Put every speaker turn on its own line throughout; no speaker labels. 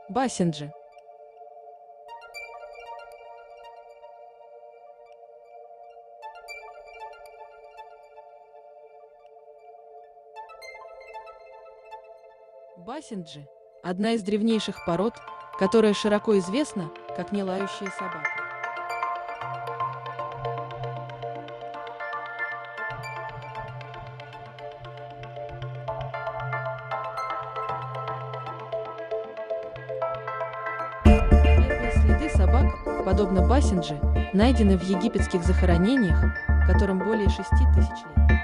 Бассенджи. Бассенджи – одна из древнейших пород, которая широко известна как нелающая собака. Первые следы собак, подобно бассенджи, найдены в египетских захоронениях, которым более 6000 лет.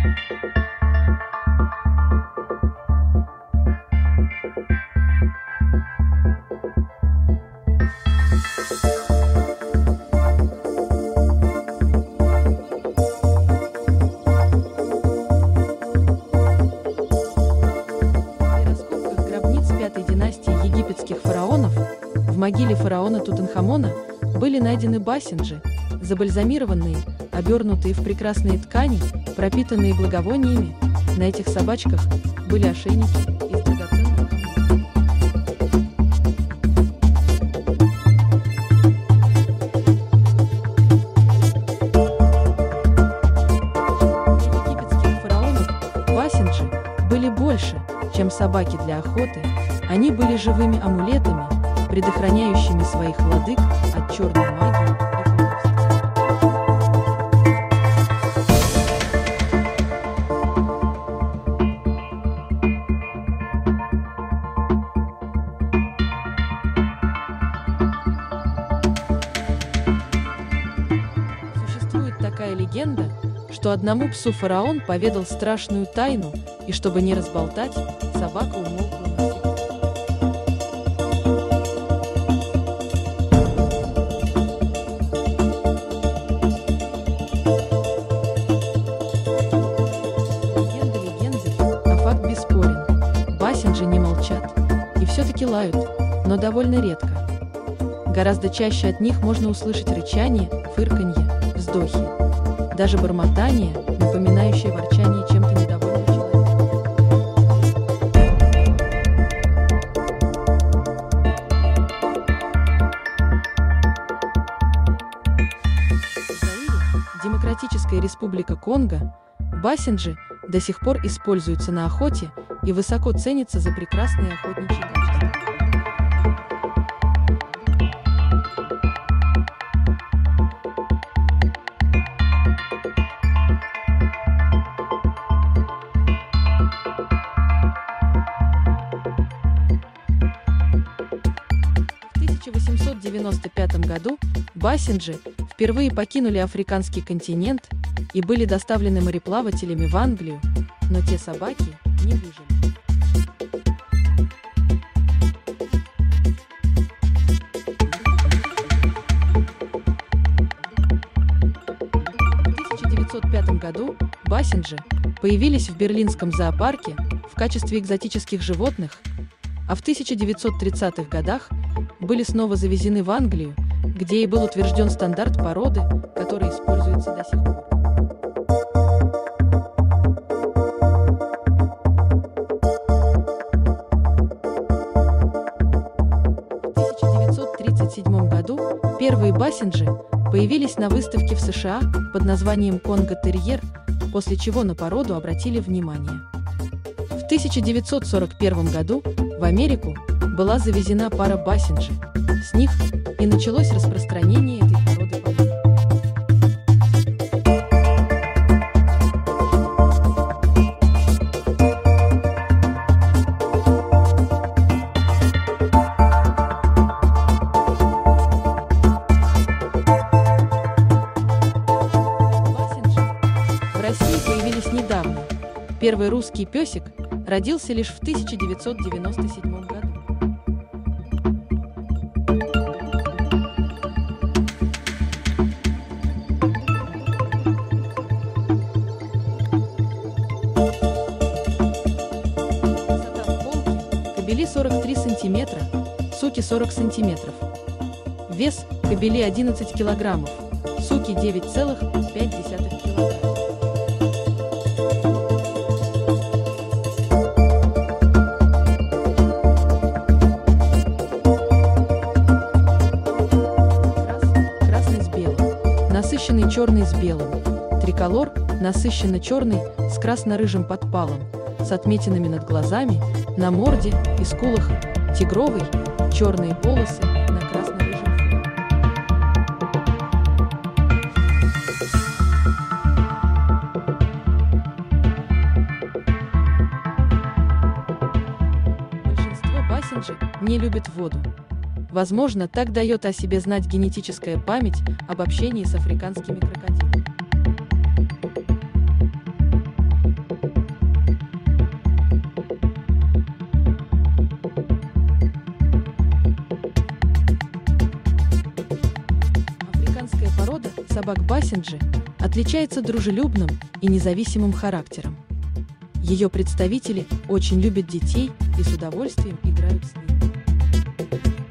Египетских фараонов в могиле фараона Тутанхамона были найдены бассенджи, забальзамированные, обернутые в прекрасные ткани, пропитанные благовониями. На этих собачках были ошейники из драгоценных камней. Для египетских фараонов бассенджи были больше, чем собаки для охоты. Они были живыми амулетами, предохраняющими своих владык от черной магии и колдовства. Существует такая легенда, что одному псу фараон поведал страшную тайну, и чтобы не разболтать, собака умолкла. Бассенджи не молчат и все-таки лают, но довольно редко. Гораздо чаще от них можно услышать рычание, фырканье, вздохи, даже бормотание, напоминающее ворчание чем-то недовольного человека. В Заире, Демократическая Республика Конго, бассенджи до сих пор используются на охоте и высоко ценятся за прекрасные охотничьи качества. В 1895 году бассенджи впервые покинули африканский континент и были доставлены мореплавателями в Англию, но те собаки не выжили. В 1905 году бассенджи появились в берлинском зоопарке в качестве экзотических животных, а в 1930-х годах были снова завезены в Англию, где и был утвержден стандарт породы, который используется до сих пор. В 1937 году первые бассенджи появились на выставке в США под названием «Конго-терьер», после чего на породу обратили внимание. В 1941 году в Америку была завезена пара бассенджи. С них и началось распространение этой породы по миру. Бассенджи в России появились недавно. Первый русский песик родился лишь в 1997 году. Кобели 43 сантиметра, суки 40 сантиметров. Вес кобели 11 килограммов, суки 9,5 килограмма. черный с белым. Триколор насыщенно черный с красно-рыжим подпалом, с отметинами над глазами, на морде и скулах, тигровый, черные полосы на красно-рыжем фоне. Большинство бассенджи не любят воду. Возможно, так дает о себе знать генетическая память об общении с африканскими крокодилами. Африканская порода собак-бассенджи отличается дружелюбным и независимым характером. Ее представители очень любят детей и с удовольствием играют с ними.